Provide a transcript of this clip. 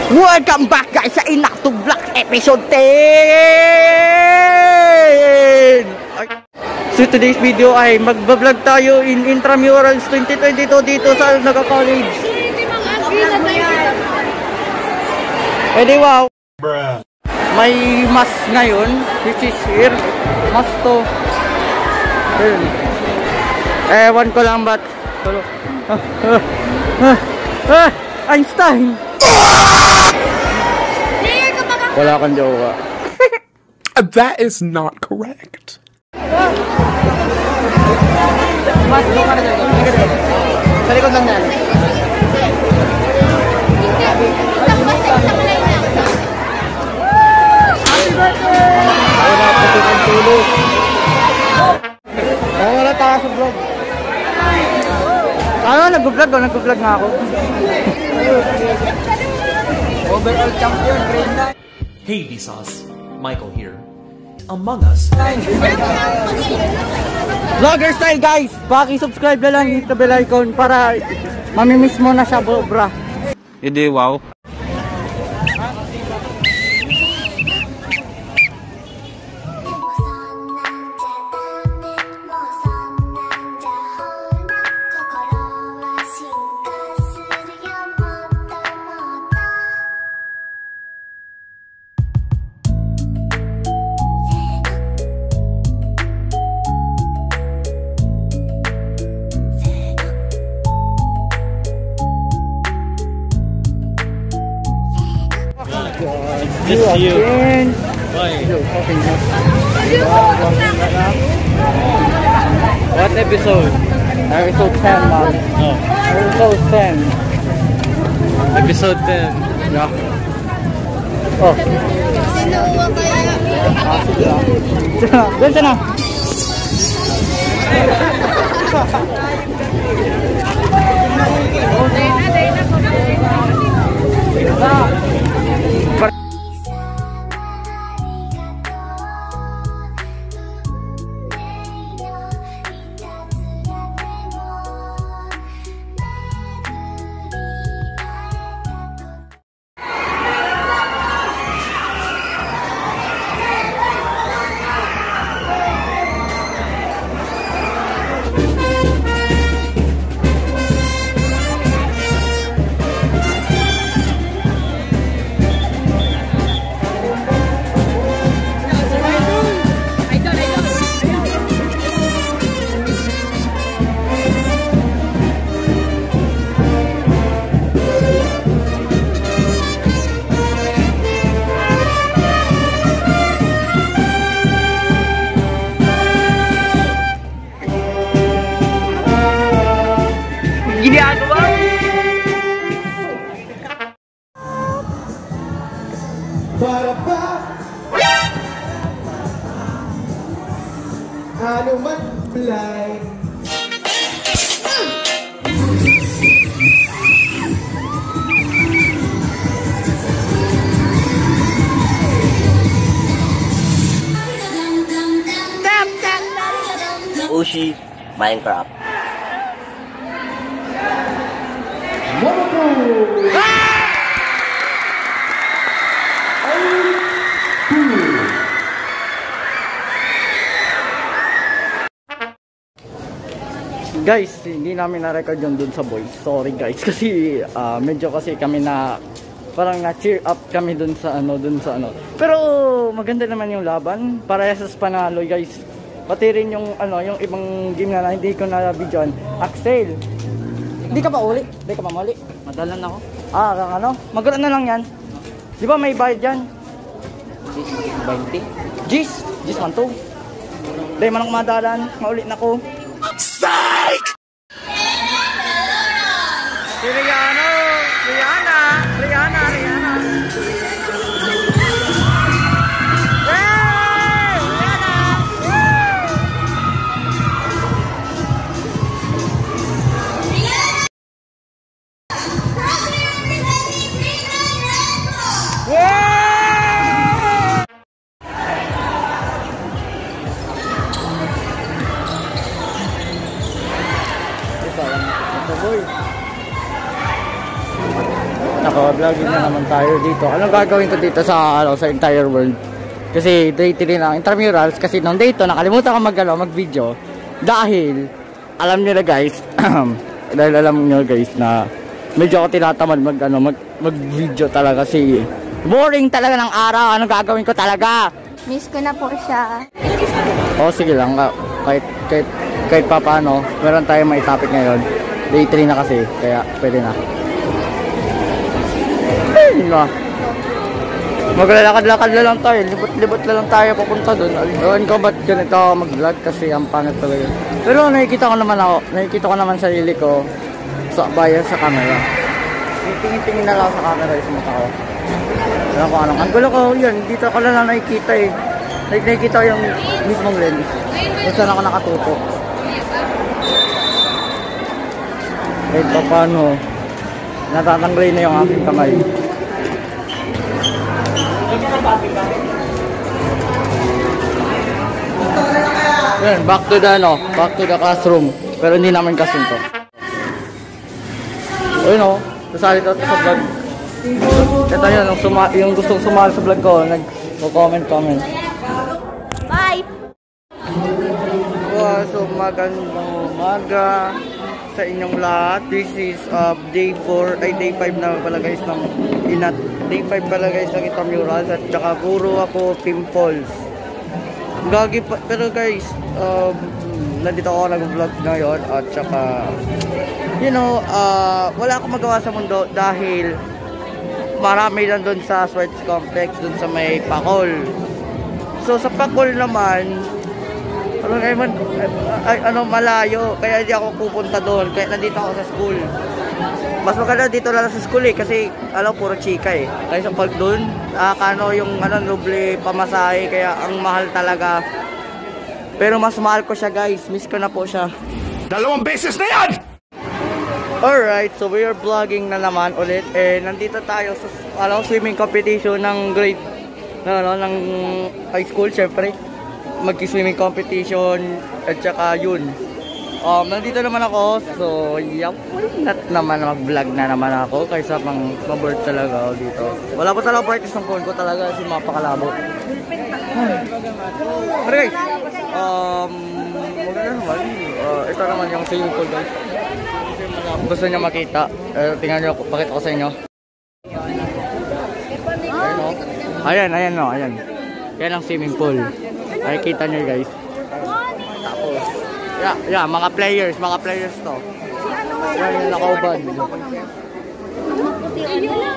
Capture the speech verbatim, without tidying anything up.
Welcome back guys sa Inacto Vlog episode ten! So today's video ay magbablog tayo in Intramurals twenty twenty-two dito sa Naga College. Eh di wow! May mas ngayon which is here. Mas to. Ewan ko lang ba't ah, ah, ah, ah, Einstein! Wala kang jowa. That is not correct. Mas, doon ka na dyan. Sa likod lang yan. Happy birthday! Wala pa ito ang tulog. Wala tayo sa vlog. Ano, nag-vlog o? Nag-vlog nga ako. Overall champion, grade nine. Hey Vsauce, Michael here. Among Us. Vlogger style guys! Paki-subscribe na lang, hit the bell icon para mamimiss mo na siya, bro. Hindi, wow. This is you. Why? What episode? Episode ten, man. Oh. Episode ten. Episode ten. Yeah. Oh. Sino kaya? Ah, sige lang. Doon siya na. Ginagawa! Para ba? Ano man blind? Ushi Minecraft. Guys, hindi namin na-record yung dun sa boys. Sorry guys, kasi uh, medyo kasi kami na parang na-cheer up kami dun sa ano, dun sa ano. Pero maganda naman yung laban. Parehas panalo guys. Pati rin yung ano, yung ibang game na, na hindi ko na-videoan. Axel. Hindi ka pa uli? Hindi ka pa mali? Madalan ako. Ah, ano? Magkaroon na lang yan. Di ba may bayad yan? twenty. Gis! Gis man to. Dahil man ako madalan. Maulit na ko. Psych! Si Rihanna! Rihanna! Rihanna! Rihanna! Hey! Rihanna! Ako, vlogging na naman tayo dito. Anong gagawin ko dito sa, ano, sa entire world? Kasi day three na intramurals. Kasi nung day two, nakalimutan ko mag, ano, mag-video. Dahil, alam nyo na guys, dahil alam nyo guys na medyo ako tinatamad mag, ano, mag, mag-video talaga kasi boring talaga ng araw. Anong gagawin ko talaga? Miss ko na po siya. Oo, sige lang. Kahit, kahit, kahit pa paano, meron tayong may topic ngayon. day three na kasi, kaya pwede na. Ayun na. Maglalakad-lakad na lang tayo. Libot-libot na lang tayo papunta doon. Ewan ko ba't ganito ako mag-vlog kasi ang pangit talaga. Pero nakikita ko naman ako, nakikita ko naman sarili ko sa bayan sa camera. Tingin-tingin na lang sa camera yung mata ko. Alam ko anong angulo ko, yun, dito ko lang nakikita eh. Nakikita ko yung mismong lens. Kung saan ako nakatuto. Kahit pa paano, natatanggalin na yung aking kamay. Yan, back to the ano, back to the classroom. Pero hindi namin classroom to. Ayun o, sasali to sa vlog. Ito yun, yung, suma yung gustong sumali sa vlog ko, nag-comment, comment. Bye! Wow, so magandang umaga sa inyong lahat. This is uh, day four, ay day five na pala guys ng inat. Day five pala guys ng intramurals at saka puro ako pimples. Gagi pa, pero guys, um, nandito ako nag-vlog ngayon at saka, you know, uh, wala akong magawa sa mundo dahil marami lang doon sa Sweats Complex, doon sa may Pakol. So sa Pakol naman, ano naman, ay, ano, malayo, kaya hindi ako pupunta doon, kaya nandito ako sa school. Mas maganda dito lang sa school eh, kasi alam, puro chika eh. Kaya sa pag doon, uh, kano yung ano, nuble pamasahe, kaya ang mahal talaga. Pero mas mahal ko siya guys, miss ko na po siya. Dalawang beses na yan! Alright, so we are vlogging na naman ulit. Eh, nandito tayo sa ano, swimming competition ng grade, ano, ng high school, syempre. Mag-swimming competition at saka yun. Um, nandito naman ako, so yeah, why not naman mag-vlog na naman ako kaysa pang maboard talaga ako dito. Wala pa talaga practice ng phone ko talaga kasi mapakalabo. Pero guys, um, maganda naman. Uh, ito naman yung swimming pool guys. Gusto nyo makita, uh, tingnan nyo, pakita ko sa inyo. Ayan o. Ayan, ayan o, ayan. Yan ang swimming pool. Nakikita nyo guys. Tapos, yeah, yeah, mga players, mga players to. Yan yung nakaubad.